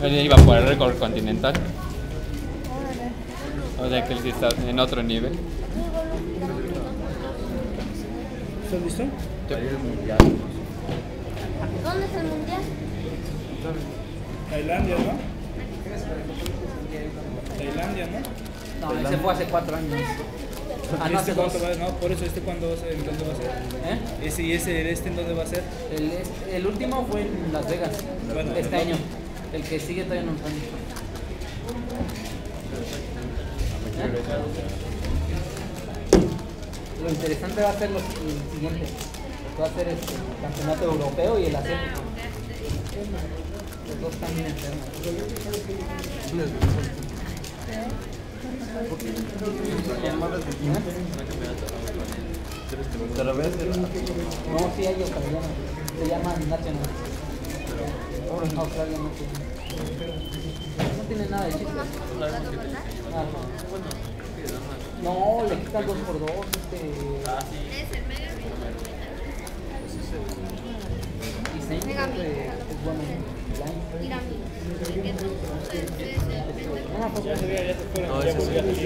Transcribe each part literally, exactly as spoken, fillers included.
Él iba por el récord continental. O sea que él sí está en otro nivel. ¿Estás listo? Para ir al mundial. ¿Dónde es el mundial? Tailandia, ¿no? Tailandia, ¿no? No, ese fue hace cuatro años. Ah, no, hace ¿Este dos. cuánto va? No, por eso, ¿este cuándo va a ser? ¿En dónde va a ser? ¿Eh? Ese y ese, ¿este en dónde va a ser? El, el último fue en Las Vegas, Bueno, este el año. El que sigue todavía no está. ¿Eh? Lo interesante va a ser lo, el siguiente. Va a ser este, el campeonato europeo y el asiático. Los dos también enfermos. Te lo voy a hacer. No, sí hay australianos. Se llaman National. Australia no tiene. No tiene nada de chiste. Ah, no, le quitan dos por dos. Este. Diseño es, de, es bueno. No, pues, Ya se ve, ya se fueron. No, ya ese volvió a salir.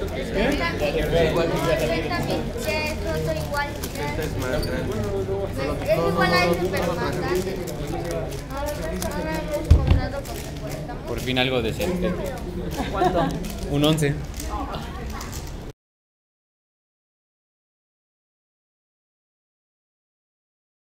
Este es más grande. Es igual a ese, pero más grande. Por fin algo decente. ¿cuánto? Un once.